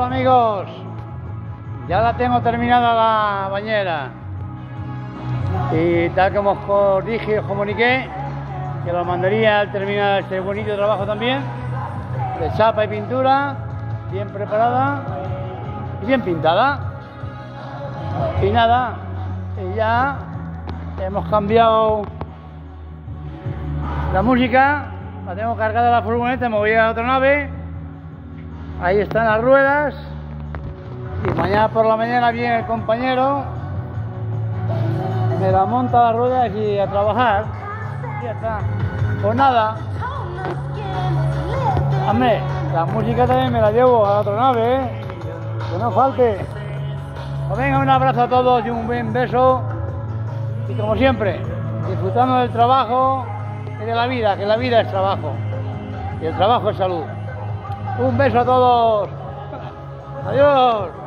Hola amigos, ya la tengo terminada la bañera y tal como os dije, os comuniqué que lo mandaría al terminar este bonito trabajo también de chapa y pintura, bien preparada y bien pintada. Y nada, y ya hemos cambiado la música, la tengo cargada la furgoneta, me voy a otra nave. Ahí están las ruedas y mañana por la mañana viene el compañero, me la monta las ruedas y a trabajar. Ya está. Pues nada, hombre, la música también me la llevo a la otra nave, que no falte. Pues venga, un abrazo a todos y un buen beso y como siempre, disfrutando del trabajo y de la vida, que la vida es trabajo y el trabajo es salud. Un beso a todos. Adiós.